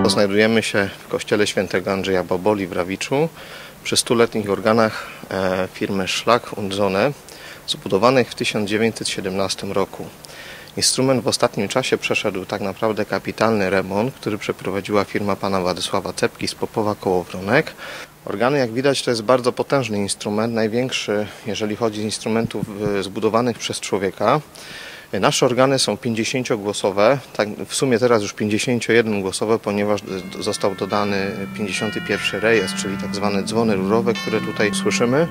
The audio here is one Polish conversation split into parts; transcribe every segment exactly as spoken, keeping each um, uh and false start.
Znajdujemy się w kościele świętego Andrzeja Boboli w Rawiczu przy stuletnich organach firmy Szlak und Sonne, zbudowanych w tysiąc dziewięćset siedemnastym roku. Instrument w ostatnim czasie przeszedł tak naprawdę kapitalny remont, który przeprowadziła firma pana Władysława Cepki z Popowa koło Wronek. Organy, jak widać, to jest bardzo potężny instrument, największy, jeżeli chodzi o instrumentów zbudowanych przez człowieka. Nasze organy są pięćdziesięciogłosowe, tak w sumie teraz już pięćdziesięciojednogłosowe, ponieważ został dodany pięćdziesiąty pierwszy rejestr, czyli tak zwane dzwony rurowe, które tutaj słyszymy.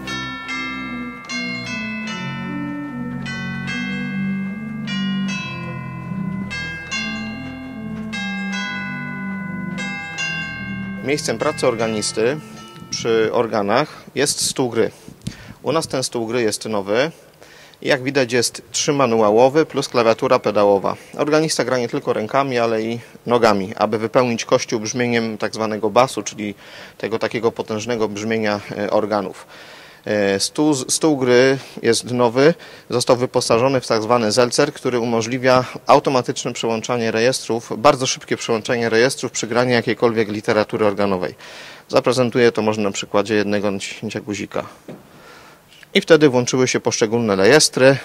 Miejscem pracy organisty przy organach jest stół gry. U nas ten stół gry jest nowy. Jak widać, jest trzymanuałowy plus klawiatura pedałowa. Organista gra nie tylko rękami, ale i nogami, aby wypełnić kościół brzmieniem tak zwanego basu, czyli tego takiego potężnego brzmienia organów. Stół, stół gry jest nowy, został wyposażony w tak zwany zelcer, który umożliwia automatyczne przełączanie rejestrów, bardzo szybkie przełączanie rejestrów przy graniu jakiejkolwiek literatury organowej. Zaprezentuję to może na przykładzie jednego naciśnięcia guzika. I wtedy włączyły się poszczególne rejestry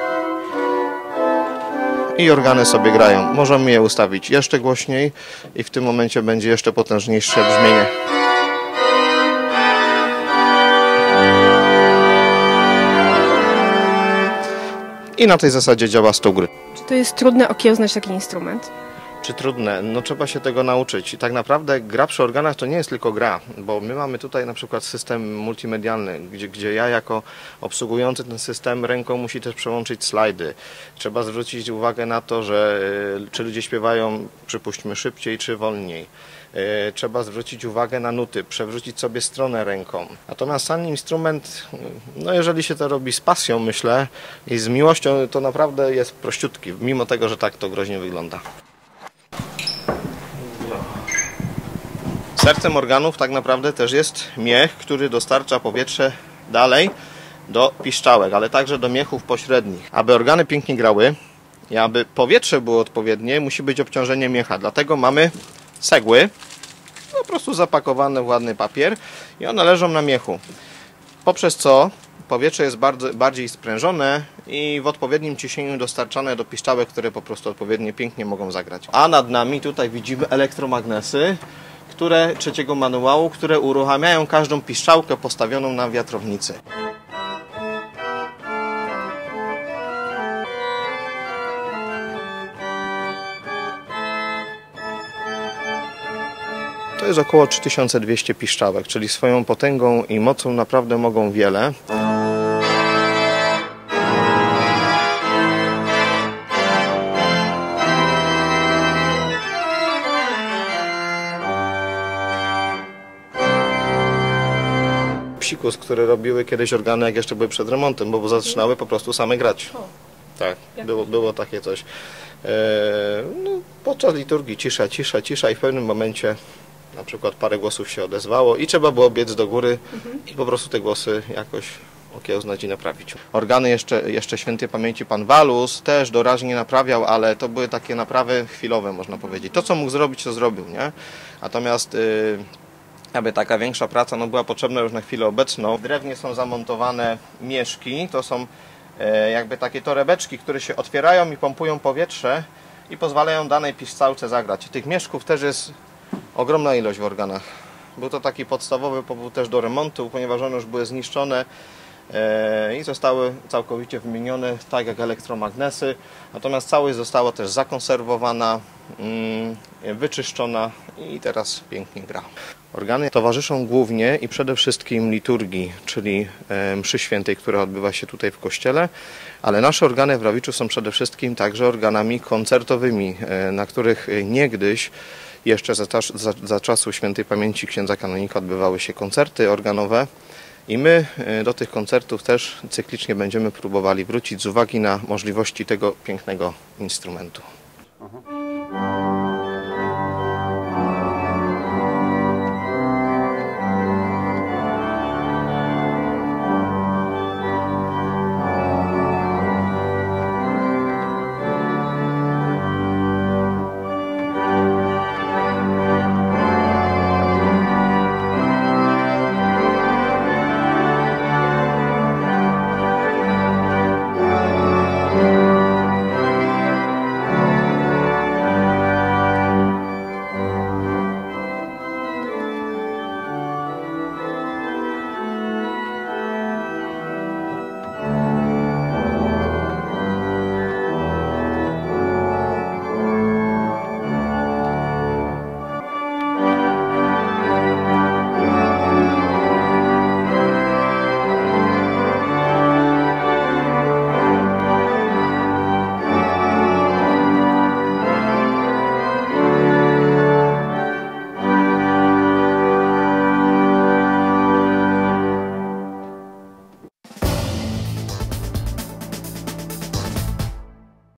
i organy sobie grają. Możemy je ustawić jeszcze głośniej i w tym momencie będzie jeszcze potężniejsze brzmienie. I na tej zasadzie działa stół gry. Czy to jest trudne okiełznać taki instrument? Czy trudne? No trzeba się tego nauczyć. I tak naprawdę gra przy organach to nie jest tylko gra, bo my mamy tutaj na przykład system multimedialny, gdzie, gdzie ja jako obsługujący ten system ręką musi też przełączyć slajdy. Trzeba zwrócić uwagę na to, że czy ludzie śpiewają, przypuśćmy, szybciej czy wolniej. Trzeba zwrócić uwagę na nuty, przewrócić sobie stronę ręką. Natomiast sam instrument, no jeżeli się to robi z pasją, myślę, i z miłością, to naprawdę jest prościutki, mimo tego, że tak to groźnie wygląda. Sercem organów tak naprawdę też jest miech, który dostarcza powietrze dalej do piszczałek, ale także do miechów pośrednich. Aby organy pięknie grały i aby powietrze było odpowiednie, musi być obciążenie miecha. Dlatego mamy cegły, po prostu zapakowane w ładny papier i one leżą na miechu. Poprzez co powietrze jest bardzo, bardziej sprężone i w odpowiednim ciśnieniu dostarczane do piszczałek, które po prostu odpowiednio pięknie mogą zagrać. A nad nami tutaj widzimy elektromagnesy, które trzeciego manuału, które uruchamiają każdą piszczałkę postawioną na wiatrownicy. To jest około trzy tysiące dwieście piszczałek, czyli swoją potęgą i mocą naprawdę mogą wiele. Psikus, które robiły kiedyś organy, jak jeszcze były przed remontem, bo zaczynały po prostu same grać. Tak, było, było takie coś. Eee, no, podczas liturgii cisza, cisza, cisza i w pewnym momencie na przykład parę głosów się odezwało i trzeba było biec do góry mhm. i po prostu te głosy jakoś okiełznać i naprawić. Organy jeszcze, jeszcze świętej pamięci pan Walus też doraźnie naprawiał, ale to były takie naprawy chwilowe, można powiedzieć. To, co mógł zrobić, to zrobił, nie? Natomiast yy, aby taka większa praca no, była potrzebna już na chwilę obecną. W drewnie są zamontowane mieszki, to są e, jakby takie torebeczki, które się otwierają i pompują powietrze i pozwalają danej piszczałce zagrać. I tych mieszków też jest ogromna ilość w organach. Był to taki podstawowy powód też do remontu, ponieważ one już były zniszczone e, i zostały całkowicie wymienione, tak jak elektromagnesy. Natomiast całość została też zakonserwowana, mm, wyczyszczona i teraz pięknie gra. Organy towarzyszą głównie i przede wszystkim liturgii, czyli mszy świętej, która odbywa się tutaj w kościele, ale nasze organy w Rawiczu są przede wszystkim także organami koncertowymi, na których niegdyś jeszcze za, za, za czasu świętej pamięci księdza kanonika odbywały się koncerty organowe i my do tych koncertów też cyklicznie będziemy próbowali wrócić z uwagi na możliwości tego pięknego instrumentu. Aha.